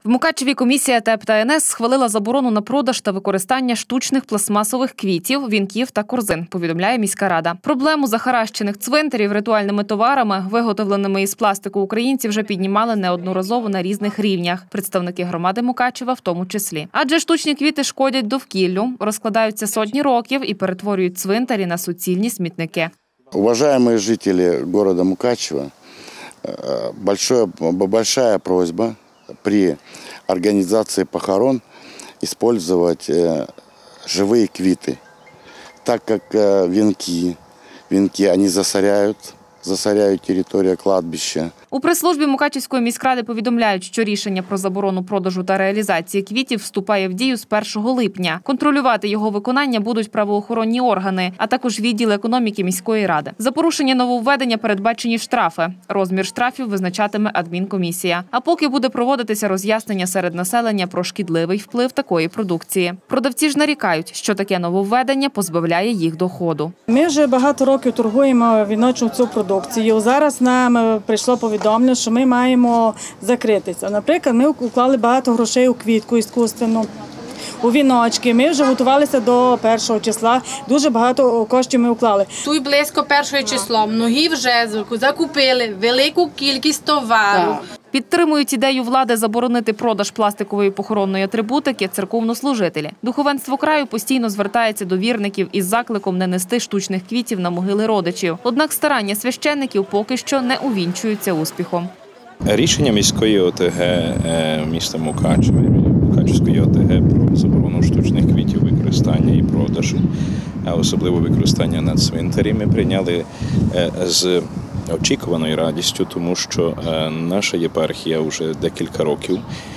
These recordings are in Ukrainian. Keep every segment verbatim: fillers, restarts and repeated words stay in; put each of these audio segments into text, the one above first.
В Мукачеві комісія ТЕП та ен ес схвалила заборону на продаж та використання штучних пластмасових квітів, вінків та корзин, повідомляє міська рада. Проблему захаращених цвинтарів ритуальними товарами, виготовленими із пластику, українці вже піднімали неодноразово на різних рівнях. Представники громади Мукачева в тому числі. Адже штучні квіти шкодять довкіллю, розкладаються сотні років і перетворюють цвинтарі на суцільні смітники. Уважаемые жители города Мукачева, большое, большая просьба при организации похорон использовать живые квиты, так как венки, венки они засоряют, засоряють територію кладбища. У прес-службі Мукачівської міськради повідомляють, що рішення про заборону продажу та реалізації квітів вступає в дію з першого липня. Контролювати його виконання будуть правоохоронні органи, а також відділ економіки міської ради. За порушення нововведення передбачені штрафи. Розмір штрафів визначатиме адмінкомісія. А поки буде проводитися роз'яснення серед населення про шкідливий вплив такої продукції. Продавці ж нарікають, що таке нововведення позбавляє їх доходу. Ми вже багато років торгуємо віночну цю продукцію. Зараз нам прийшло повідомлення, що ми маємо закритися. Наприклад, ми уклали багато грошей у квітку іскусственну, у віночки. Ми вже готувалися до першого числа, дуже багато коштів ми уклали. Тут близько першого числа, многі вже закупили велику кількість товару. Підтримують ідею влади заборонити продаж пластикової похоронної атрибутики церковнослужителі. Духовенство краю постійно звертається до вірників із закликом не нести штучних квітів на могили родичів. Однак старання священників поки що не увінчуються успіхом. Рішення міської о те ге міста Мукачева, Мукачевської о те ге про заборону штучних квітів використання і продажу, а особливо використання на цвинтарі, ми прийняли з очікуваною радістю, тому що наша єпархія вже декілька років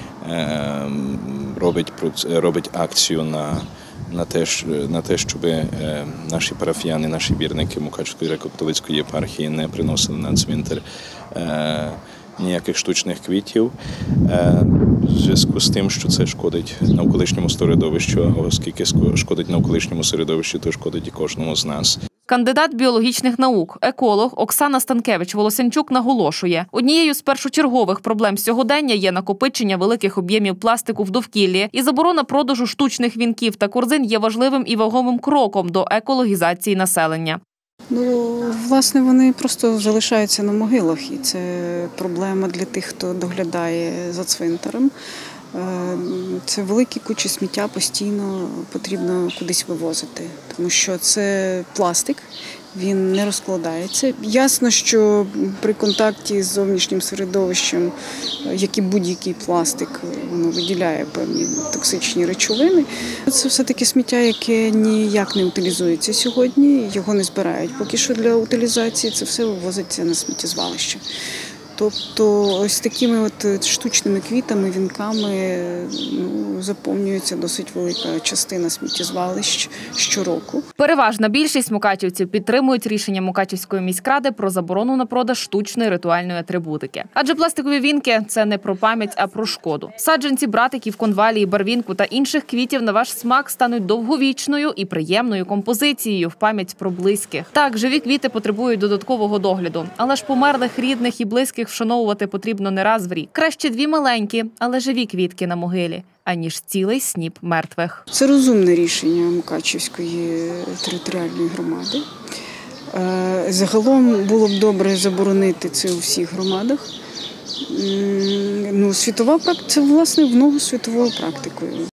робить, робить акцію на, на, те, на те, щоб наші парафіяни, наші вірники Мукачевської греко-католицької єпархії не приносили на цвинтар ніяких штучних квітів, в зв'язку з тим, що це шкодить навколишньому середовищу, а оскільки шкодить навколишньому середовищу, то шкодить і кожному з нас. Кандидат біологічних наук, еколог Оксана Станкевич-Волосянчук наголошує, однією з першочергових проблем сьогодення є накопичення великих об'ємів пластику в довкіллі, і заборона продажу штучних вінків та корзин є важливим і вагомим кроком до екологізації населення. Ну, власне, вони просто залишаються на могилах, і це проблема для тих, хто доглядає за цвинтарем. Це великі кучі сміття постійно потрібно кудись вивозити, тому що це пластик, він не розкладається. Ясно, що при контакті з зовнішнім середовищем, як і будь-який пластик, воно виділяє певні токсичні речовини. Це все-таки сміття, яке ніяк не утилізується сьогодні, його не збирають. Поки що для утилізації це все вивозиться на сміттєзвалище. Тобто ось такими от штучними квітами, вінками ну, заповнюється досить велика частина сміттєзвалищ щороку. Переважна більшість мукачівців підтримують рішення Мукачівської міськради про заборону на продаж штучної ритуальної атрибутики. Адже пластикові вінки – це не про пам'ять, а про шкоду. Саджанці братиків, конвалії, барвінку та інших квітів на ваш смак стануть довговічною і приємною композицією в пам'ять про близьких. Так, живі квіти потребують додаткового догляду, але ж померлих рідних і близьких вшановувати потрібно не раз в рік. Краще дві маленькі, але живі квітки на могилі, аніж цілий сніп мертвих. Це розумне рішення Мукачівської територіальної громади. Загалом було б добре заборонити це у всіх громадах. Ну, світова практика – це, власне, в ногу світовою практикою.